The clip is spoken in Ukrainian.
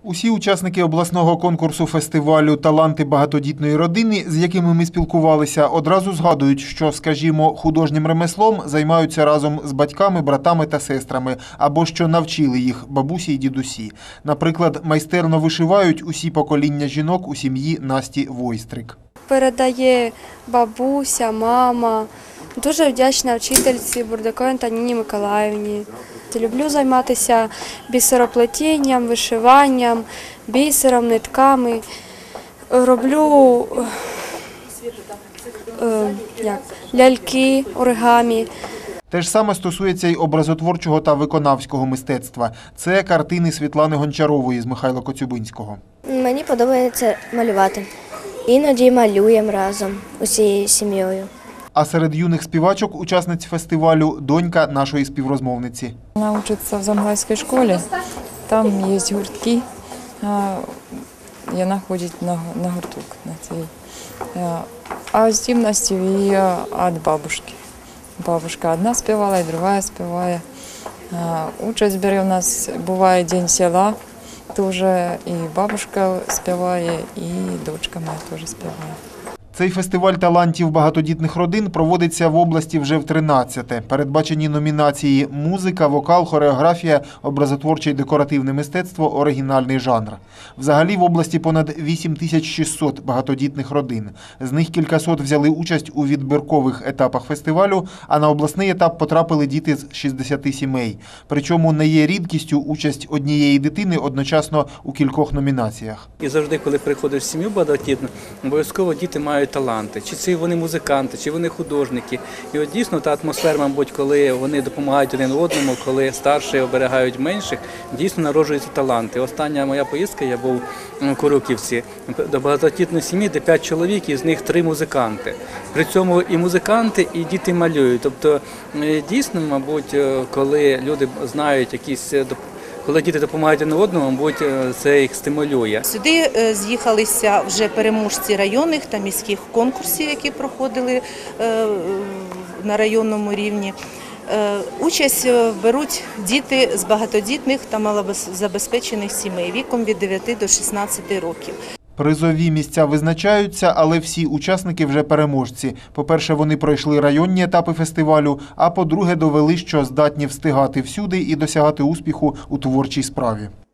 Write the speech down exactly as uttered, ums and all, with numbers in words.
Усі учасники обласного конкурсу фестивалю «Таланти багатодітної родини», з якими ми спілкувалися, одразу згадують, що, скажімо, художнім ремеслом займаються разом з батьками, братами та сестрами, або що навчили їх бабусі й дідусі. Наприклад, майстерно вишивають усі покоління жінок у сім'ї Насті Войстрик. Передає бабуся, мама. Дуже вдячна вчительці Бурдаковій Антоніні Миколаївні. Люблю займатися бісероплетінням, вишиванням, бісером, нитками. Роблю е, як, ляльки, оригамі. Те ж саме стосується й образотворчого та виконавського мистецтва. Це картини Світлани Гончарової з Михайла Коцюбинського. Мені подобається малювати. Іноді малюємо разом усією сім'єю. А серед юних співачок, учасниць фестивалю, донька нашої співрозмовниці. Вона вчиться в Замгайській школі, там є гуртки, вона ходить на, на гурток. На цей. А з дівності її від бабушки. Бабушка одна співала, і друга співає. Участь бере у нас, буває День села, теж і бабушка співає, і дочка моя теж співає. Цей фестиваль талантів багатодітних родин проводиться в області вже в тринадцяте. Передбачені номінації «Музика», «Вокал», «Хореографія», «Образотворче і декоративне мистецтво», «Оригінальний жанр». Взагалі в області понад вісім тисяч шістсот багатодітних родин. З них кількасот взяли участь у відбіркових етапах фестивалю, а на обласний етап потрапили діти з шістдесяти сімей. Причому не є рідкістю участь однієї дитини одночасно у кількох номінаціях. І завжди, коли приходиш в сім'ю багатодітну, обов'язково діти мають таланти, чи це вони музиканти, чи вони художники. І от дійсно та атмосфера, мабуть, коли вони допомагають один одному, коли старші оберігають менших, дійсно народжуються таланти. Остання моя поїздка, я був у Курюківці, до багатодітної сім'ї, де п'ять чоловік, і з них три музиканти. При цьому і музиканти, і діти малюють. Тобто дійсно, мабуть, коли люди знають якісь Коли діти допомагають один одному, мабуть, це їх стимулює. Сюди з'їхалися вже переможці районних та міських конкурсів, які проходили на районному рівні. Участь беруть діти з багатодітних та малозабезпечених сімей віком від дев'яти до шістнадцяти років. Призові місця визначаються, але всі учасники вже переможці. По-перше, вони пройшли районні етапи фестивалю, а по-друге, довели, що здатні встигати всюди і досягати успіху у творчій справі.